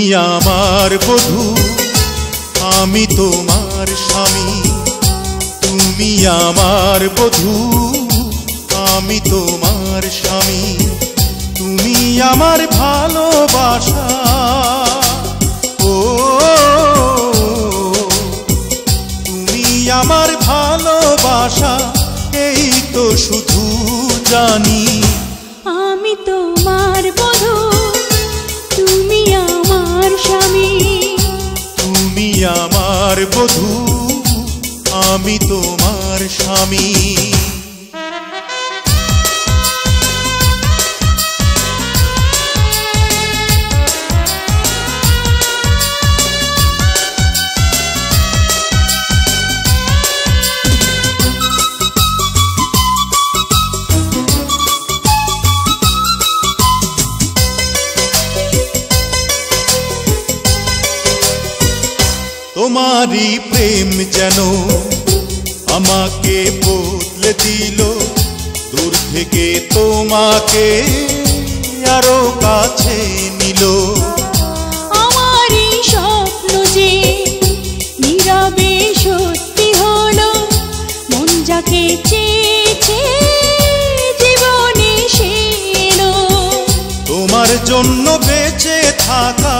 আমার বধূ, আমি তোমার স্বামী। তুমি আমার বধূ, আমি তোমার স্বামী। তুমি আমার ভালোবাসা, ও তুমি আমার ভালোবাসা, এই তো শুধু জানি। আমি তোমার বধূ, তুমি আমার স্বামী। তুমি আমার বধূ, আমি তোমার স্বামী। তোমারই প্রেম যেন আমাকে বদলে দিল, দূর থেকে তোমাকে আরো কাছে নিল। আমারই স্বপ্ন যে নীরবে সত্যি হলো, মন যাকে চেয়েছে জীবনে সে এলো। তোমার জন্য বেঁচে থাকা,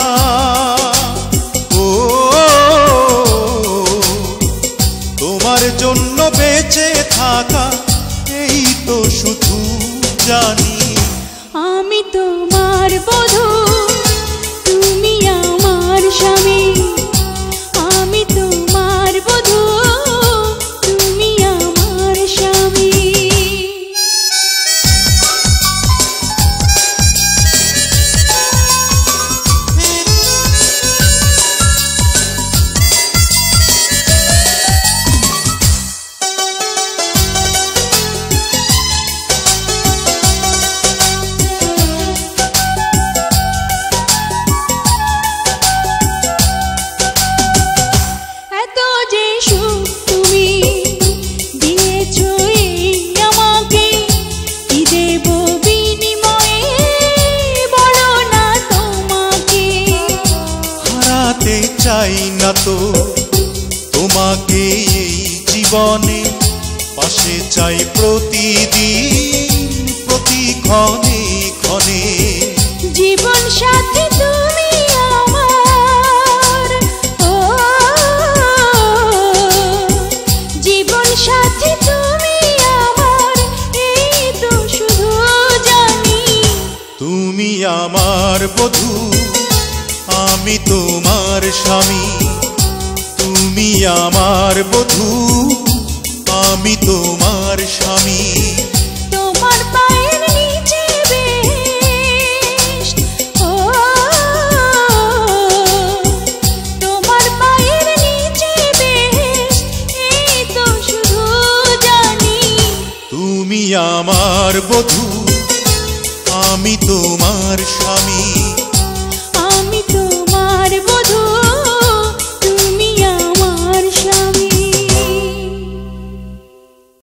তোমার জন্য বেঁচে থাকা, এই তো শুধু জানি। আমি তোমার বধূ, তুমি আমার স্বামী। আমি তোমার বধূ, তুমি আমার স্বামী। চাই না তো তোমাকে এই জীবনে, পাশে চাই প্রতিদিন প্রতি ক্ষণে ক্ষণে। জীবন সাথী তুমি আমার, ও জীবন সাথী তুমি আমার, এই তো শুধু জানি। তুমি আমার বধূ, আমি তোমার স্বামী। তুমি আমার বধূ, আমি তোমার স্বামী। তোমার পায়ের নিচে বেশ, ও তোমার পায়ের নিচে বেশ, এই তো শুধু জানি। তুমি আমার বধূ, আমি তোমার স্বামী।